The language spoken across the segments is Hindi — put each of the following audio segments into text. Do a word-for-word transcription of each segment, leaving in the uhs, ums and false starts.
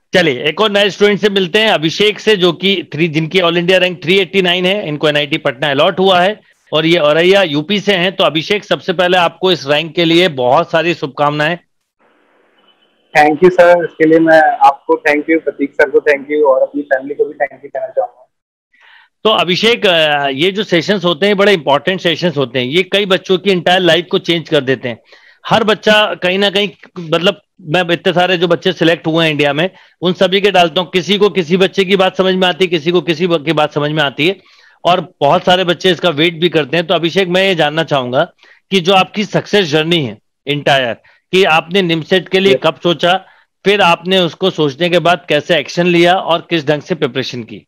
चलिए एक और नए स्टूडेंट से मिलते हैं, अभिषेक से, जो कि थ्री जिनकी ऑल इंडिया रैंक तीन सौ नवासी है। इनको एनआईटी पटना अलॉट हुआ है और ये औरैया यूपी से हैं। तो अभिषेक, सबसे पहले आपको इस रैंक के लिए बहुत सारी शुभकामनाएं। थैंक यू सर, इसके लिए मैं आपको थैंक यू, प्रतीक सर को थैंक यू और अपनी फैमिली को भी थैंक यू कहना चाहूंगा। तो अभिषेक, ये जो सेशंस होते हैं बड़े इंपॉर्टेंट सेशंस होते हैं, ये कई बच्चों की इंटायर लाइफ को चेंज कर देते हैं। हर बच्चा कहीं ना कहीं, मतलब मैं इतने सारे जो बच्चे सिलेक्ट हुए हैं इंडिया में, उन सभी के डालता हूँ, किसी को किसी बच्चे की बात समझ में आती है, किसी को किसी की बात समझ में आती है, और बहुत सारे बच्चे इसका वेट भी करते हैं। तो अभिषेक, मैं ये जानना चाहूंगा कि जो आपकी सक्सेस जर्नी है इंटायर, कि आपने निमसेट के लिए कब सोचा, फिर आपने उसको सोचने के बाद कैसे एक्शन लिया और किस ढंग से प्रिपरेशन की।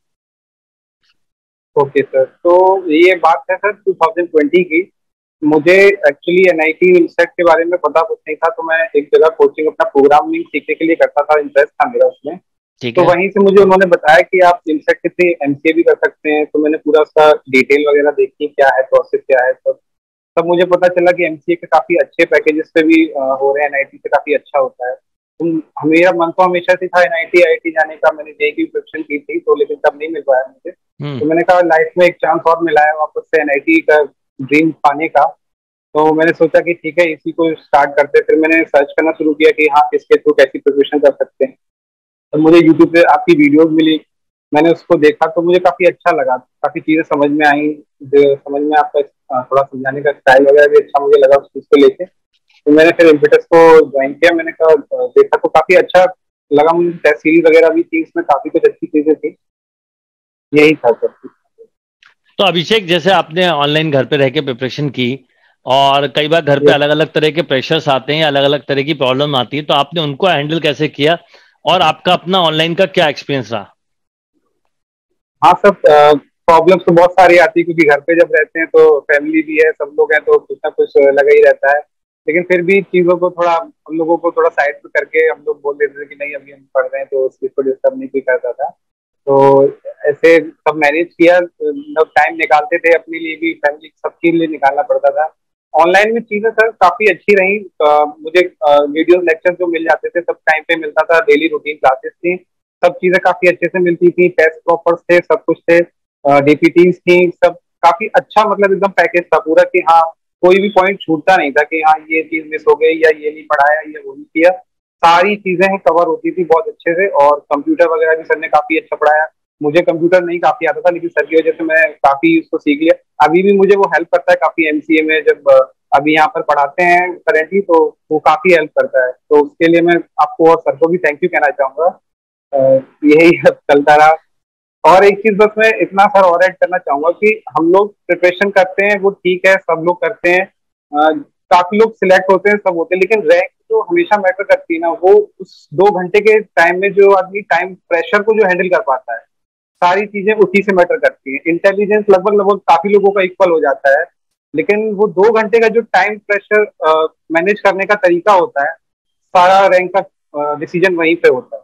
ओके सर, तो ये बात है सर दो हज़ार बीस की। मुझे एक्चुअली एनआईटी निमसेट के बारे में पता कुछ नहीं था, तो मैं एक जगह कोचिंग अपना प्रोग्रामिंग सीखने के लिए करता था, इंटरेस्ट था मेरा उसमें। तो वहीं से मुझे उन्होंने बताया कि आप निमसेट के थ्रू एमसीए भी कर सकते हैं। तो मैंने पूरा उसका डिटेल वगैरह देखी, क्या है प्रोसेस क्या है, तो तब मुझे पता चला कि एमसीए के काफी अच्छे पैकेजेस पे भी हो रहे हैं, एनआईटी से काफी अच्छा होता है। तो मेरा मन तो हमेशा से था एनआईटी आईआईटी जाने का, मैंने जेईई की प्रिपरेशन की थी, तो लेकिन तब नहीं मिल पाया मुझे। तो मैंने कहा लाइफ में एक चांस और मिला है वापस से एनआईटी का ड्रीम पाने का, तो मैंने सोचा कि ठीक है इसी को स्टार्ट करते। फिर मैंने सर्च करना शुरू किया कि हाँ किसके थ्रू कैसी प्रिपरेशन कर सकते हैं। तो मुझे यूट्यूब पे आपकी वीडियोस मिली, मैंने उसको देखा तो मुझे काफी अच्छा लगा, काफी चीजें समझ में आई, समझ में आपका थोड़ा समझाने का स्टाइल वगैरह भी अच्छा मुझे लगा उस चीज को लेके। तो मैंने फिर इम्पेटस को ज्वाइन किया, मैंने कहा देखा तो काफी अच्छा लगा मुझे, टेस्ट सीरीज वगैरह भी थी इसमें, काफी कुछ अच्छी चीजें थी, यही था सर। तो अभिषेक, जैसे आपने ऑनलाइन घर पे रह के प्रिपरेशन की, और कई बार घर पे अलग अलग तरह के प्रेशर्स आते हैं, अलग अलग तरह की प्रॉब्लम आती है, तो आपने उनको हैंडल कैसे किया और आपका अपना ऑनलाइन का क्या एक्सपीरियंस रहा? हाँ सर, प्रॉब्लम्स तो बहुत सारी आती है, क्योंकि घर पे जब रहते हैं तो फैमिली भी है, सब लोग हैं, तो कुछ ना कुछ लगा ही रहता है। लेकिन फिर भी चीजों को थोड़ा, हम लोगों को थोड़ा साइड पे करके हम लोग बोल देते थे कि नहीं अभी हम पढ़ रहे हैं, तो उस चीज को डिस्टर्ब नहीं कोई करता था। तो ऐसे सब मैनेज किया, टाइम निकालते थे अपने लिए भी, फैमिली सबके लिए निकालना पड़ता था। ऑनलाइन में चीजें सर काफी अच्छी रही। आ, मुझे वीडियो लेक्चर जो मिल जाते थे सब टाइम पे मिलता था, डेली रूटीन क्लासेस थी, सब चीजें काफी अच्छे से मिलती थी, टेस्ट प्रॉपर्स थे, सब कुछ थे, डीपीटीज थी, सब काफी अच्छा, मतलब एकदम पैकेज था पूरा कि हाँ कोई भी पॉइंट छूटता नहीं था कि हाँ ये चीज मिस हो गई या ये नहीं पढ़ाया या वो नहीं किया। सारी चीजें कवर होती थी बहुत अच्छे से, और कंप्यूटर वगैरह भी सर ने काफी अच्छा पढ़ाया। मुझे कंप्यूटर नहीं काफी आता था, लेकिन सर की वजह से मैं काफी उसको सीख लिया। अभी भी मुझे वो हेल्प करता है काफी एमसीए में, जब अभी यहाँ पर पढ़ाते हैं करेंटली, तो वो काफी हेल्प करता है। तो उसके लिए मैं आपको और सर को भी थैंक यू कहना चाहूंगा। यही चलता रहा। और एक चीज बस मैं इतना सर और ऐड करना चाहूंगा कि हम लोग प्रिपरेशन करते हैं वो ठीक है, सब लोग करते हैं, काफी लोग सिलेक्ट होते हैं, सब होते हैं, लेकिन रैंक जो हमेशा मैटर करती है ना, वो उस दो घंटे के टाइम में जो आदमी टाइम प्रेशर को जो हैंडल कर पाता है, सारी चीजें उसी से मैटर करती है। इंटेलिजेंस लगभग लगभग काफी लोगों का इक्वल हो जाता है, लेकिन वो दो घंटे का जो टाइम प्रेशर मैनेज करने का तरीका होता है, सारा रैंक का डिसीजन वहीं पे होता है।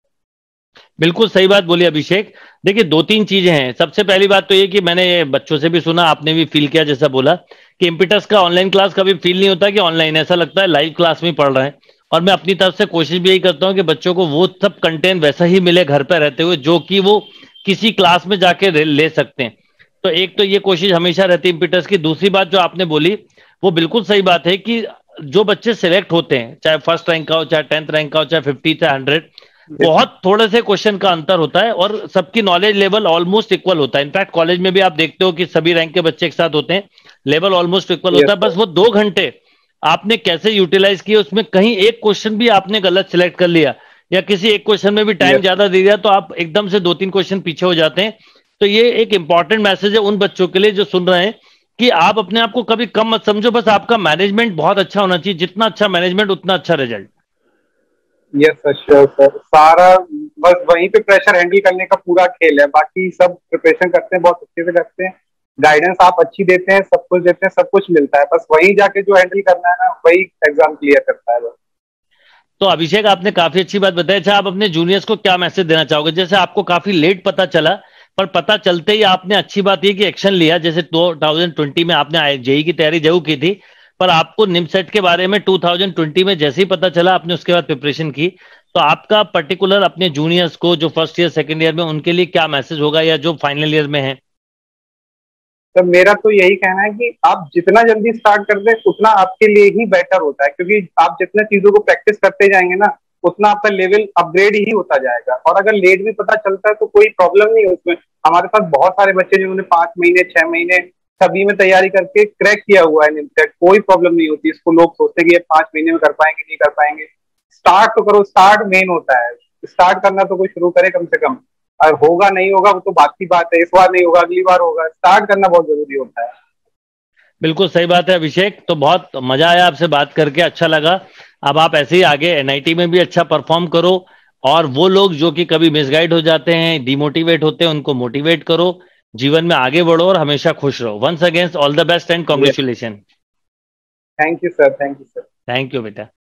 बिल्कुल सही बात बोली अभिषेक। देखिए, दो तीन चीजें हैं। सबसे पहली बात तो ये कि मैंने बच्चों से भी सुना, आपने भी फील किया जैसा बोला, कि इम्पिटस का ऑनलाइन क्लास कभी फील नहीं होता कि ऑनलाइन, ऐसा लगता है लाइव क्लास में पढ़ रहे हैं। और मैं अपनी तरफ से कोशिश भी यही करता हूँ कि बच्चों को वो सब कंटेंट वैसा ही मिले घर पर रहते हुए जो कि वो किसी क्लास में जाके ले सकते हैं। तो एक तो ये कोशिश हमेशा रहती है इम्पिटस की। दूसरी बात जो आपने बोली वो बिल्कुल सही बात है कि जो बच्चे सिलेक्ट होते हैं, चाहे फर्स्ट रैंक का हो, चाहे टेंथ रैंक का हो, चाहे फिफ्टी चाहे हंड्रेड, बहुत थोड़े से क्वेश्चन का अंतर होता है और सबकी नॉलेज लेवल ऑलमोस्ट इक्वल होता है। इनफैक्ट कॉलेज में भी आप देखते हो कि सभी रैंक के बच्चे एक साथ होते हैं, लेवल ऑलमोस्ट इक्वल होता है। बस वो दो घंटे आपने कैसे यूटिलाइज किए, उसमें कहीं एक क्वेश्चन भी आपने गलत सिलेक्ट कर लिया या किसी एक क्वेश्चन में भी टाइम ज्यादा दे दिया, तो आप एकदम से दो तीन क्वेश्चन पीछे हो जाते हैं। तो ये एक इंपॉर्टेंट मैसेज है उन बच्चों के लिए जो सुन रहे हैं कि आप अपने आप को कभी कम मत समझो, बस आपका मैनेजमेंट बहुत अच्छा होना चाहिए, जितना अच्छा मैनेजमेंट उतना अच्छा result. Yes sir, sure sir, सारा बस वहीं पे प्रेशर हैंडल करने का पूरा खेल है, बाकी सब प्रिपरेशन करते हैं, बहुत अच्छे से करते हैं, गाइडेंस आप अच्छी देते हैं, सब कुछ देते हैं, सब कुछ मिलता है, बस वहीं जाके जो हैंडल करना है ना वही एग्जाम क्लियर करता है बस। तो अभिषेक, आपने काफी अच्छी बात बताई। अच्छा, आप अपने जूनियर्स को क्या मैसेज देना चाहोगे? जैसे आपको काफी लेट पता चला, पर पता चलते ही आपने, अच्छी बात यह कि एक्शन लिया। जैसे दो हज़ार बीस में आपने जेईई की तैयारी जरूर की थी, पर आपको निमसेट के बारे में दो हज़ार बीस में जैसे ही पता चला आपने उसके बाद प्रिपरेशन की। तो आपका पर्टिकुलर अपने जूनियर्स को जो फर्स्ट ईयर सेकंड ईयर में, उनके लिए क्या मैसेज होगा, या जो फाइनल ईयर में है? तो मेरा तो यही कहना है कि आप जितना जल्दी स्टार्ट कर दें उतना आपके लिए ही बेटर होता है, क्योंकि आप जितना चीजों को प्रैक्टिस करते जाएंगे ना, उतना आपका लेवल अपग्रेड ही होता जाएगा। और अगर लेट भी पता चलता है तो कोई प्रॉब्लम नहीं है उसमें। हमारे पास बहुत सारे बच्चे जिन्होंने पांच महीने छह महीने सभी में तैयारी करके क्रैक किया हुआ है निमसेट, कोई प्रॉब्लम नहीं होती। इसको लोग सोचते हैं कि ये पांच महीने में कर पाएंगे, नहीं कर पाएंगे। स्टार्ट तो करो, स्टार्ट मेन होता है। स्टार्ट करना तो कोई शुरू करे कम से कम, और होगा नहीं होगा वो तो बात की बात है, इस बार नहीं होगा अगली बार होगा। स्टार्ट करना बहुत जरूरी होता है। बिल्कुल सही बात है अभिषेक, तो बहुत मजा आया आपसे बात करके, अच्छा लगा। अब आप ऐसे ही आगे एनआईटी में भी अच्छा परफॉर्म करो, और वो लोग जो कि कभी मिसगाइड हो जाते हैं, डिमोटिवेट होते हैं, उनको मोटिवेट करो, जीवन में आगे बढ़ो और हमेशा खुश रहो। Once against all the best and congratulation. Thank you sir, thank you sir. Thank you बेटा।